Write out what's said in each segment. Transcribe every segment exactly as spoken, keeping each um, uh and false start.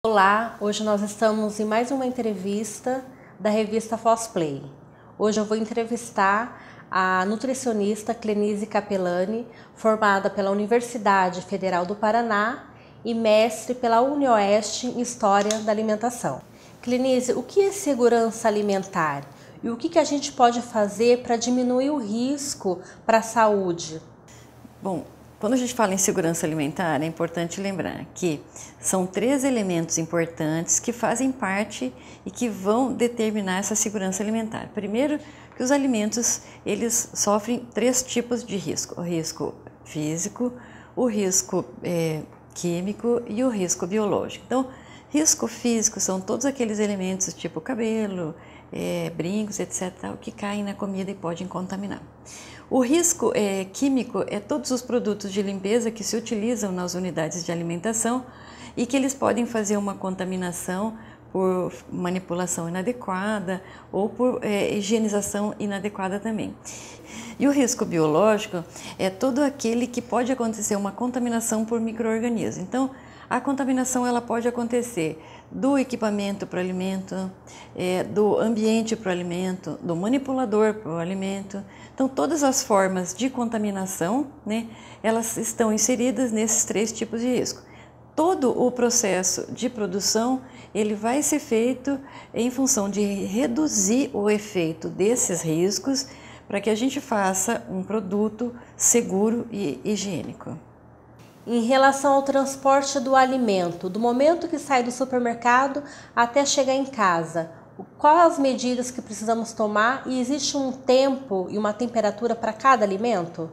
Olá, hoje nós estamos em mais uma entrevista da revista Fosplay. Hoje eu vou entrevistar a nutricionista Clenise Capellani, formada pela Universidade Federal do Paraná e mestre pela UniOeste em História da Alimentação. Clenise, o que é segurança alimentar e o que a gente pode fazer para diminuir o risco para a saúde? Bom, quando a gente fala em segurança alimentar, é importante lembrar que são três elementos importantes que fazem parte e que vão determinar essa segurança alimentar. Primeiro, que os alimentos eles sofrem três tipos de risco: o risco físico, o risco é, químico e o risco biológico. Então, risco físico são todos aqueles elementos tipo cabelo, é, brincos, etcétera, que caem na comida e podem contaminar. O risco é, químico é todos os produtos de limpeza que se utilizam nas unidades de alimentação e que eles podem fazer uma contaminação por manipulação inadequada ou por é, higienização inadequada também. E o risco biológico é todo aquele que pode acontecer uma contaminação por micro-organismos. Então, a contaminação ela pode acontecer do equipamento para o alimento, é, do ambiente para o alimento, do manipulador para o alimento. Então, todas as formas de contaminação, né, elas estão inseridas nesses três tipos de risco. Todo o processo de produção ele vai ser feito em função de reduzir o efeito desses riscos para que a gente faça um produto seguro e higiênico. Em relação ao transporte do alimento, do momento que sai do supermercado até chegar em casa, quais as medidas que precisamos tomar e existe um tempo e uma temperatura para cada alimento?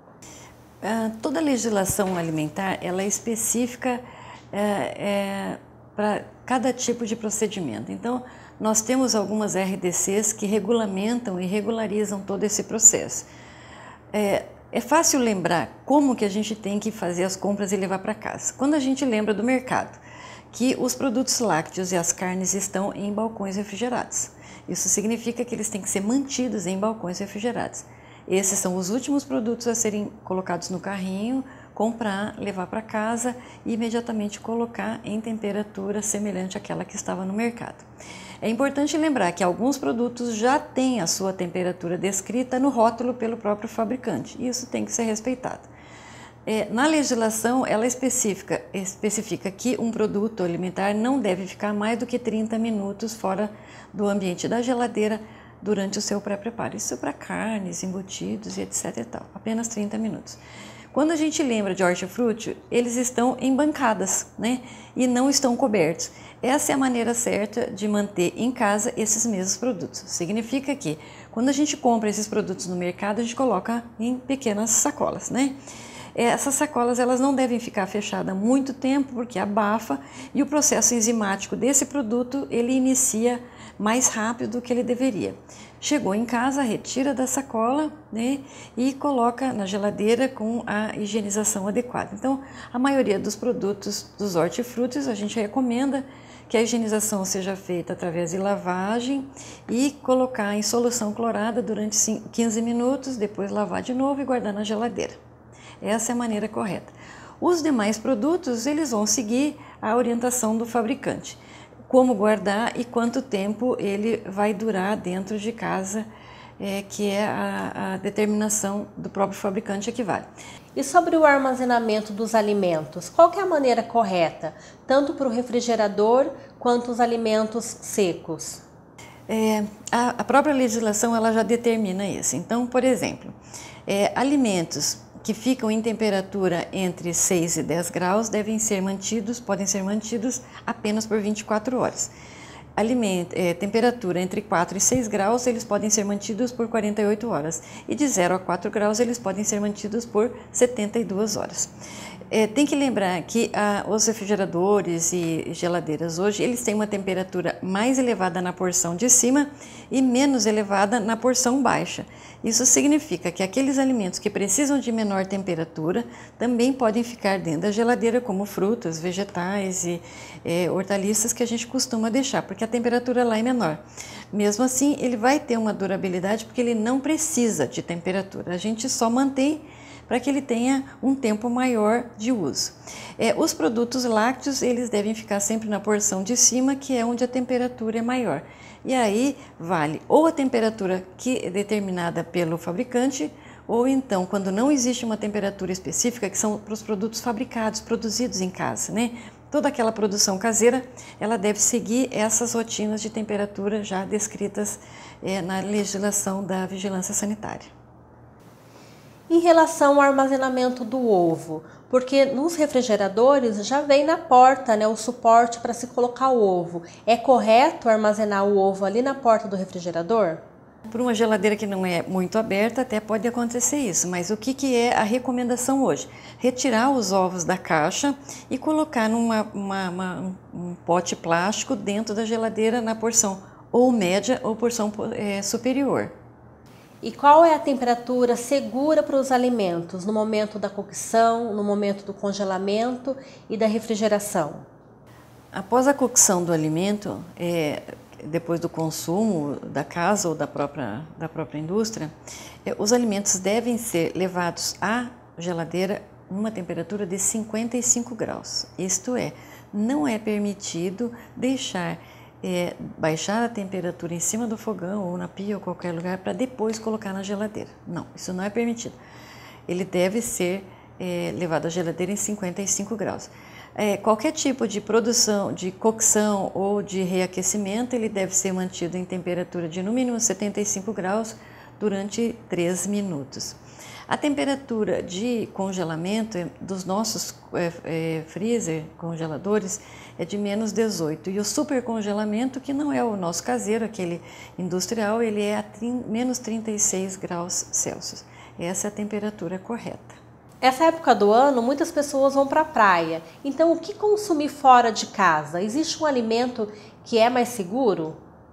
Ah, toda a legislação alimentar ela é específica é, é, para cada tipo de procedimento. Então, nós temos algumas R D Cs que regulamentam e regularizam todo esse processo. É, É fácil lembrar como que a gente tem que fazer as compras e levar para casa. Quando a gente lembra do mercado, que os produtos lácteos e as carnes estão em balcões refrigerados. Isso significa que eles têm que ser mantidos em balcões refrigerados. Esses são os últimos produtos a serem colocados no carrinho, comprar, levar para casa e imediatamente colocar em temperatura semelhante àquela que estava no mercado. É importante lembrar que alguns produtos já têm a sua temperatura descrita no rótulo pelo próprio fabricante, e isso tem que ser respeitado. É, na legislação, ela especifica, especifica que um produto alimentar não deve ficar mais do que trinta minutos fora do ambiente da geladeira durante o seu pré-preparo. Isso para carnes, embutidos e etc e tal, apenas trinta minutos. Quando a gente lembra de hortifruti, eles estão em bancadas, né, e não estão cobertos. Essa é a maneira certa de manter em casa esses mesmos produtos. Significa que quando a gente compra esses produtos no mercado, a gente coloca em pequenas sacolas, né? Essas sacolas elas não devem ficar fechadas muito tempo porque abafa e o processo enzimático desse produto ele inicia mais rápido do que ele deveria. Chegou em casa, retira da sacola, né, e coloca na geladeira com a higienização adequada. Então, a maioria dos produtos dos hortifrutis a gente recomenda que a higienização seja feita através de lavagem e colocar em solução clorada durante quinze minutos, depois lavar de novo e guardar na geladeira. Essa é a maneira correta. Os demais produtos eles vão seguir a orientação do fabricante. Como guardar e quanto tempo ele vai durar dentro de casa, é, que é a, a determinação do próprio fabricante que vale. E sobre o armazenamento dos alimentos, qual que é a maneira correta, tanto para o refrigerador quanto os alimentos secos? É, a, a própria legislação ela já determina isso. Então, por exemplo, é, alimentos que ficam em temperatura entre seis e dez graus devem ser mantidos, podem ser mantidos apenas por vinte e quatro horas. Alimento, é, temperatura entre quatro e seis graus, eles podem ser mantidos por quarenta e oito horas. E de zero a quatro graus, eles podem ser mantidos por setenta e duas horas. É, tem que lembrar que ah, os refrigeradores e geladeiras hoje, eles têm uma temperatura mais elevada na porção de cima e menos elevada na porção baixa. Isso significa que aqueles alimentos que precisam de menor temperatura também podem ficar dentro da geladeira, como frutas, vegetais e é, hortaliças que a gente costuma deixar, porque a temperatura lá é menor. Mesmo assim, ele vai ter uma durabilidade porque ele não precisa de temperatura. A gente só mantém para que ele tenha um tempo maior de uso. É, os produtos lácteos, eles devem ficar sempre na porção de cima, que é onde a temperatura é maior. E aí vale ou a temperatura que é determinada pelo fabricante, ou então, quando não existe uma temperatura específica, que são para os produtos fabricados, produzidos em casa, né? Toda aquela produção caseira, ela deve seguir essas rotinas de temperatura já descritas é, na legislação da vigilância sanitária. Em relação ao armazenamento do ovo, porque nos refrigeradores já vem na porta, né, o suporte para se colocar o ovo. É correto armazenar o ovo ali na porta do refrigerador? Por uma geladeira que não é muito aberta, até pode acontecer isso, mas o que, que é a recomendação hoje? Retirar os ovos da caixa e colocar numa uma, uma, um pote plástico dentro da geladeira na porção ou média ou porção é, superior. E qual é a temperatura segura para os alimentos no momento da cocção, no momento do congelamento e da refrigeração? Após a cocção do alimento, é, depois do consumo da casa ou da própria, da própria indústria, é, os alimentos devem ser levados à geladeira numa temperatura de cinquenta e cinco graus. Isto é, não é permitido deixar É, baixar a temperatura em cima do fogão ou na pia ou qualquer lugar para depois colocar na geladeira. Não, isso não é permitido. Ele deve ser é, levado à geladeira em cinquenta e cinco graus. É, qualquer tipo de produção, de cocção ou de reaquecimento, ele deve ser mantido em temperatura de no mínimo setenta e cinco graus durante três minutos. A temperatura de congelamento dos nossos é, é, freezer, congeladores, é de menos dezoito. E o supercongelamento, que não é o nosso caseiro, aquele industrial, ele é a menos trinta e seis graus Celsius. Essa é a temperatura correta. Essa época do ano, muitas pessoas vão para a praia. Então, o que consumir fora de casa? Existe um alimento que é mais seguro?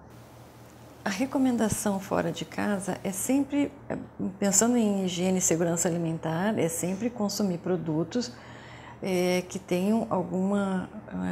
A recomendação fora de casa é sempre, pensando em higiene e segurança alimentar, é sempre consumir produtos é, que tenham alguma,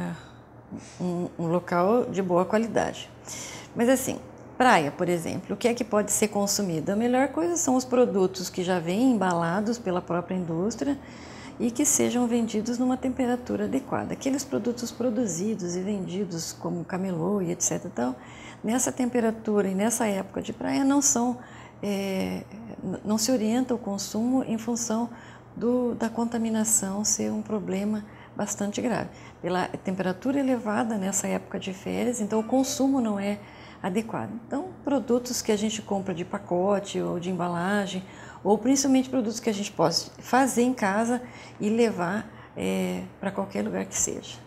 é, um, um local de boa qualidade. Mas assim, praia, por exemplo, o que é que pode ser consumido? A melhor coisa são os produtos que já vêm embalados pela própria indústria e que sejam vendidos numa temperatura adequada. Aqueles produtos produzidos e vendidos como camelô e etc. Então, nessa temperatura e nessa época de praia não são, é, não se orienta o consumo em função do, da contaminação ser um problema bastante grave. Pela temperatura elevada nessa época de férias, então o consumo não é adequado. Então, produtos que a gente compra de pacote ou de embalagem, ou principalmente produtos que a gente possa fazer em casa e levar é, para qualquer lugar que seja.